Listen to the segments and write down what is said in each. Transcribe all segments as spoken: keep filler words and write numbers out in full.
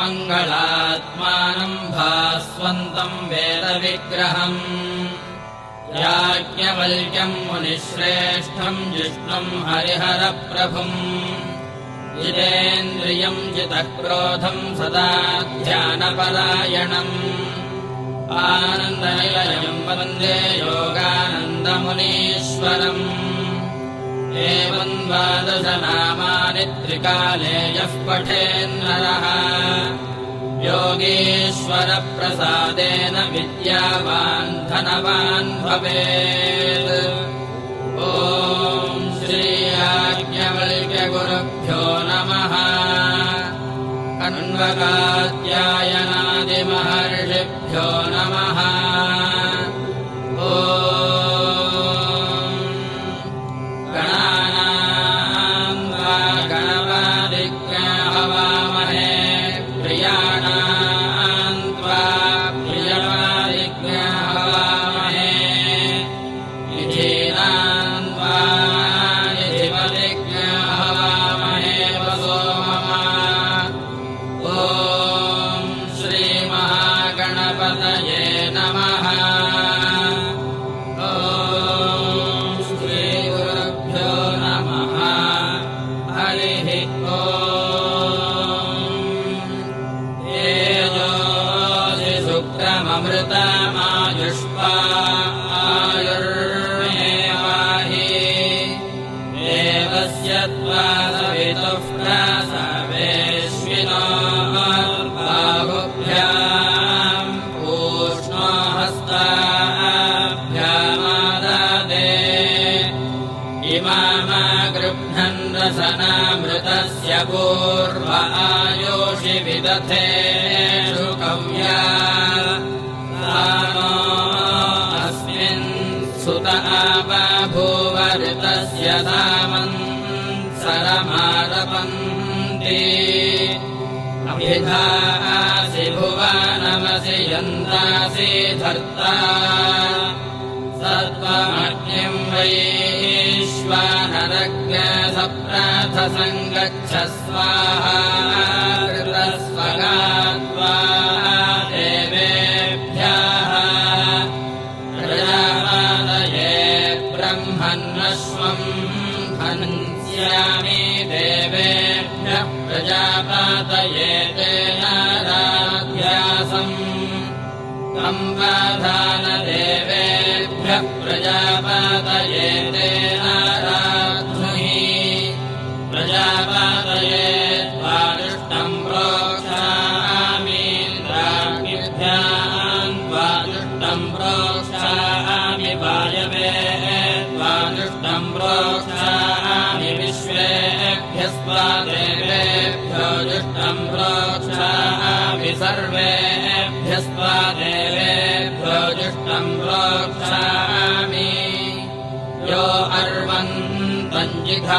मङ्गलात्मानम् भास्वन्तम् वेदविग्रहम् याज्ञवल्क्यम् मुनिश्रेष्ठम् जिष्णुम् हरिहरप्रभुम् जितेन्द्रियम् जितक्रोधम् सदा ध्यानपरायणम् आनन्दनिलयम् वन्दे योगानन्दमुनीश्वरम् एवम् द्वादशनामानि त्रिकाले यः पठेन्नरः योगीश्वरप्रसादेन विद्यावान् धनवान् भवेत्। ॐ श्री याज्ञवल्क्यगुरुभ्यो नमः। कण्वकात्यायनादिमहर्षिभ्यो नमः। ॐ गणानाम् वा गणवादिक्या हवामहे प्रियाणाम् त्वा प्रियवादिक्या हवामहे निधीनाम् त्वा निधिपदिक्या हवामहे वसो मम। ॐ श्रीमहागणपतये नमः। ॐ श्रीगुरुभ्यो नमः। हरिः ॐ। एजोऽसि शुक्रममृतमायुष्पा आयुर्मेवाहि देवस्य त्वा सवितुः प्रसवेश्विनो बाहुभ्याम् पूष्णो हस्ताभ्यामाददे इमामगृह्णन् रसनामृतस्य पूर्व आयोषि विदधे शुकव्या सानो अस्मिन् सुत आबभूव ऋतस्य सामन्सरमारपन्ति अभिधासि भुवनमसि यन्तासि धर्ता सत्त्वमग्निम् वैश्वानरज्ञसप्राथसङ्गच्छ स्वाहा कृतस्वगात्वा देवेभ्यः प्रजापादये ब्रह्मन्नश्वम् हन्स्यामि देवेभ्यः प्रजापादये तेन राध्यासम् सम्पाधानदेवेभ्यः प्रजापादये तेन राध्नुहि प्रजापादये त्वादुष्टम् प्रोक्षामीन्द्राग्निभ्याम् त्वादुष्टम् प्रोक्षामि वायवे त्वादुष्टम् प्रोक्षामि विश्वेभ्यस्त्वा देवेभ्यो जुष्टम् प्रोक्षामि सर्वेभ्यस्त्वा देवेभ्यो जुष्टम् प्रोक्षामि यो अर्वन्तम्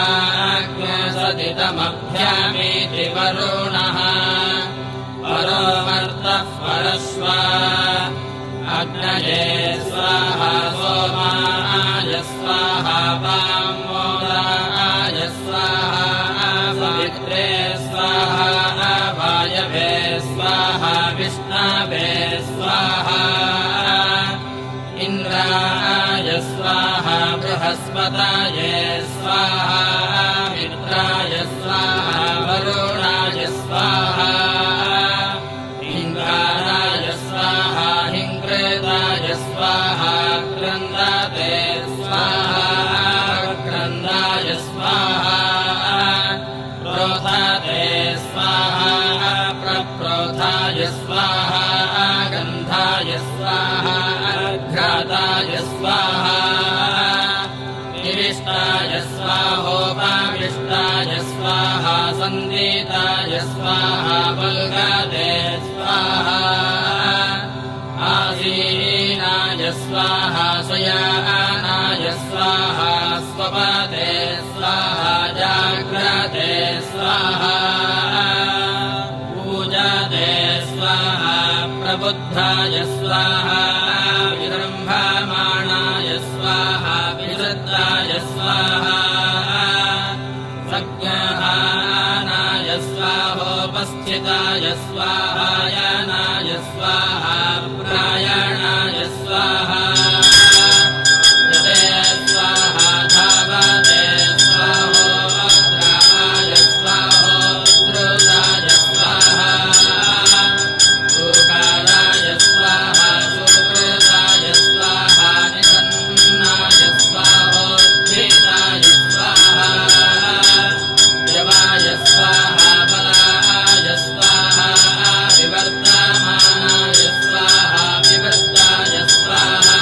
जिघाग्न्यसदितमभ्यामीति वरुणः परो मर्तः परश्वा अग्नये स्वाहा सोमाय स्वाहा वामोदाय स्वाहा सवित्रे स्वाहा वायवे स्वाहा विष्णवे स्वाहा इन्द्राय स्वाहा बृहस्पतये स्वाहा मित्राय स्वाहा वरुणाय स्वाहा हिङ्गाराय स्वाहा हिङ्कृताय स्वाहा क्रन्दते स्वाहा क्रन्दाय स्वाहा प्रोथते स्वाहा प्रप्रोथाय स्वाहा गन्धाय स्वाहा घ्राताय स्वाहा निविष्टाय स्वाहोपाविष्टाय स्वाहा सन्दीताय स्वाहा वल्गते स्वाहा आसीनाय स्वाहा शयानाय स्वाहा स्वपते स्वाहा जाग्रते स्वाहा पूजाते स्वाहा प्रबुद्धाय स्वाहा विजृम्भमाणाय स्वाहा विवृद्धाय स्वाहा सज्ञानाय स्वाहोपस्थे क्षिताय स्वाहा यानाय स्वाहा प्रायाणाय स्वाहा यते स्वाहा धावते स्वाहोद्रावाय स्वाहोद्धृताय स्वाहा सुकाराय स्वाहा सुकृताय स्वाहा निषन्नाय स्वाहोद्धृताय स्वाहा यवाय स्वाहा बलाय स्वाहा विवर्तमानाय स्वाहा विवर्ताय स्वाहा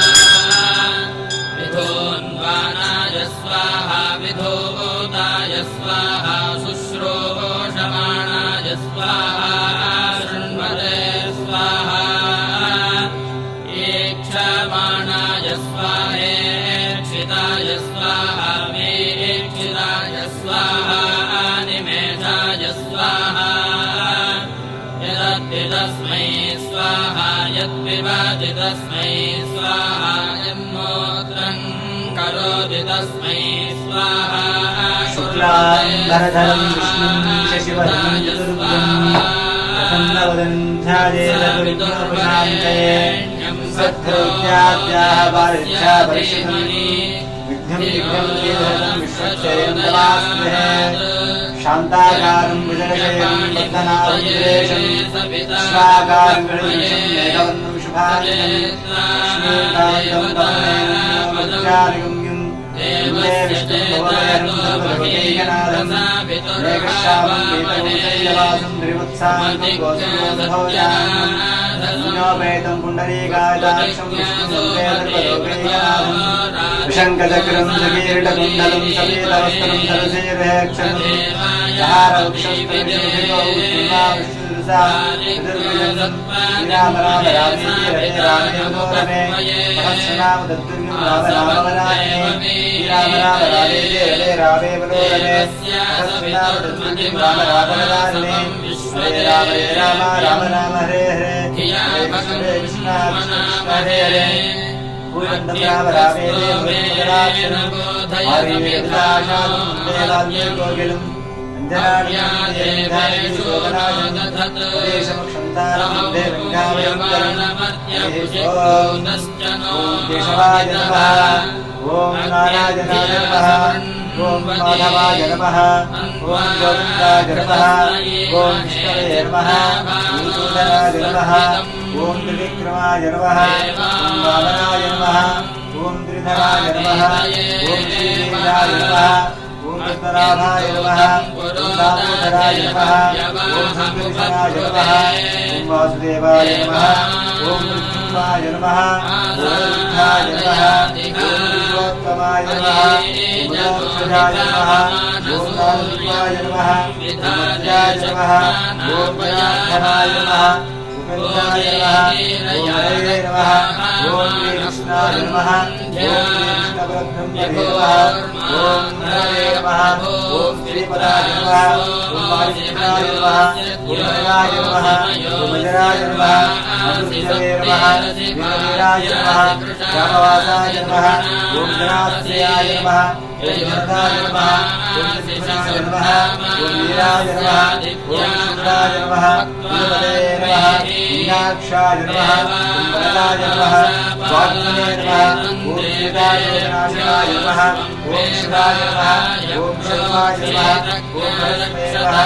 विधोन्वानाय स्वाहा विधोताय स्वाहा शुश्रूषमाणाय स्वाहा शृण्वते स्वाहा ईक्षमाणाय स्वाहेक्षिताय स्वाहा वीक्षिताय स्वाहा निमेषाय स्वाहा यदत्ति तस्मै स्वाहा यत्पिबति तस्मै स्वाहा यन्मूत्रं करोति तस्मै स्वाहा शुक्लाम्बरधरं विष्णुं शशिवर्णं चतुर्भुजं प्रसन्नवदनं ध्यायेदविघ्नोपशान्तये सद्गुरुत्याद्याः बालिच्छा परिषितम् विघ्नं विघ्नं वेदनं विश्वक्षयन्तवास्महे शान्ताकारं भुजगशयनं बद्धनारुद्रेशं स्वाकारं गणेशं मेघवर्णं शुभाननं लक्ष्मीकान्तं कमलेनं वज्रादिगम्यं वन्दे विष्णुं भवभयहरं सर्वलोकैकनाथं मेघश्यामं पीतभूषैलवासं त्रिवत्सान्तं गोसुभोजानं पुण्योपेतं पुण्डरीकायदाक्षं विष्णुं सर्वलोकैकनाथं विशङ्खचक्रं सकीर्णकुण्डलं समेतवस्त्रं सरसेर्हक्षणं सहारवक्षस्पतिर्भितो उत्तिमा विष्णुरुषा विदुर्विजनं श्रीराम राम रामे हरे रामे मनोरमे महर्षिनाम तत्तुल्यं राम राम वरामे श्रीराम राम रामे हरे रामे मनोरमे महर्षिनाम तत्तुल्यं राम राम वरामे हरे राम हरे राम राम राम हरे हरे हरे कृष्ण कृष्ण हरे हरे पूर्णं राम रामे मुनिराक्षरं हरिवेदाशानं वेदान्यकोकिलं अंजनाद्यादेवाय शोभनाशं देशमक्षन्तारं देवङ्गावयंकरं ओम केशवाय नमः ओम नारायणाय नमः ओम माधवाय नमः ओम गोविन्दाय नमः ओम विष्णवे नमः ईश्वराय नमः ओम त्रिविक्रमाय नमः ओम वामनाय नमः ओम त्रिधराय नमः ओम श्रीवीराय नमः ओम रुद्राभाय नमः ओम दामोदराय नमः ओम शङ्कराय नमः ओम वासुदेवाय नमः ओम नृसिंहाय नमः ओम रुद्राय नमः ओम विश्वोत्तमाय नमः ओम मोक्षदाय नमः ओम नारसिंहाय नमः ओम मध्याय नमः ओम जनार्दनाय नमः गोविन्दाय नमः ओम हरे नमः ओम कृष्णाय नमः ओम कृष्णपरब्रह्मणे नमः ओम हरे नमः ओम श्रीपदाय नमः ओम वायुदेवाय नमः ओम हराय नमः ओम अजराय नमः मधुसूदने नमः वीरवीराय नमः रामवासाय नमः ओम जनाश्रयाय नमः ओम भरताय नमः ओम सिंहाय नमः ओम वीराय नमः ओम शुक्राय नमः वीरपदे नमः मीनाक्षाय नमः ओम वरदाय नमः स्वात्मने नमः ओम सीतायोगनाशाय नमः ओम शिवाय नमः ओम शर्माय नमः ओम भरतमे नमः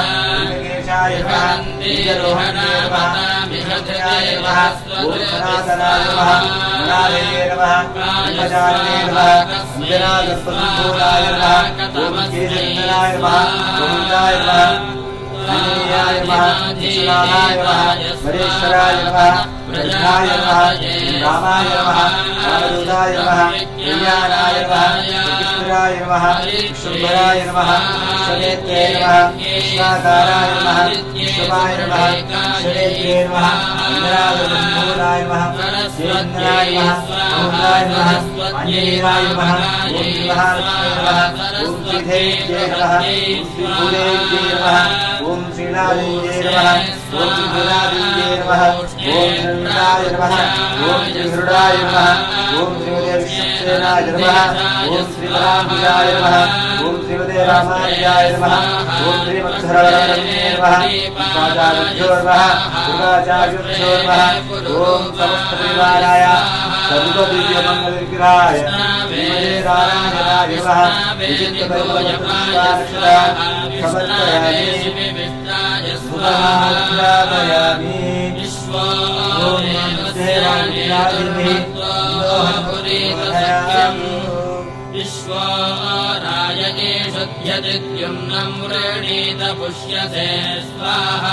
ओम नमः वीररोहणे नमः विष्णुयाय नमः ओम सनातनाय नमः मनालये नमः ब्रह्मचारिणे नमः अंजनागर्भसम्भूताय नमः ओम केशचन्द्राय नमः गोविन्दाय नमः आंजनेयाय नमः विश्वनाथाय नमः महेश्वराय नमः प्रज्ञाय नमः रामाय नमः रामदूताय नमः कल्याणाय नमः कृष्णाय नमः शुम्भराय नमः विश्वनेत्रे नमः कृष्णाकाराय नमः विश्वमाय नमः विश्वनेत्रे नमः इंद्रागर्भसम्भूताय नमः देवेन्द्राय नमः अमृताय नमः आंजनेयाय नमः ओम महालक्ष्मी नमः ओम श्रीधेव्यै नमः ओम श्रीभूदेव्यै नमः ओम श्रीनाथेव्यै नमः ओम श्रीभूनादेव्यै नमः ओम श्रीनाथाय नमः ओम श्रीहृदाय नमः ओम श्रीमते विश्वसेनाय नमः ओम श्रीपराम्बिकाय नमः ओम श्रीमते रामार्याय नमः ॐ श्रीमत्सरवरवरण्ये नमः स्वाचार्योर्मः दुर्गाचार्योर्मः ॐ समस्तपरिवाराय सर्वदिव्यमङ्गलविग्रहाय श्रीमते नारायणाय नमः विचित्रदैववत्सुष्टाक्षरा समर्पयामि सुधामयामि ॐ देवादिनादिभिः विश्वारायणे शुद्ध्यदित्युम्नं वृणीत पुष्यसे स्वाहा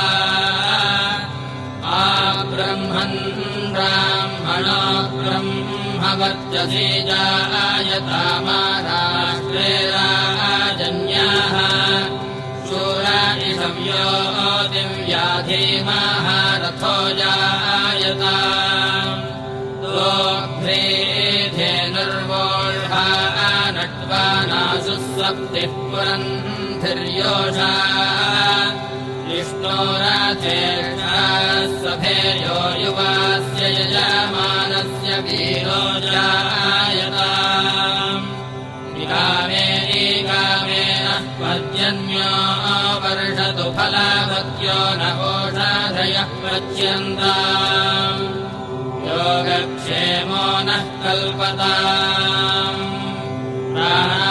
आब्रह्मन् ब्राह्मणो ब्रह्मवर्चसे जायतामाराष्ट्रे राजन्याः शूरा इषव्यो दिव्याधीमाः रथो जायता नट्वानाशुस्वप्तिः पुरन्धिर्योषा विष्णोराधेर्षास्वभेयो युवास्य यजमानस्य वीरो जायता विकामेकामेन पर्जन्यो वर्षतु फलावत्यो न ओषाधयः पच्यन्ताम् योगक्षेमो नः कल्पताम्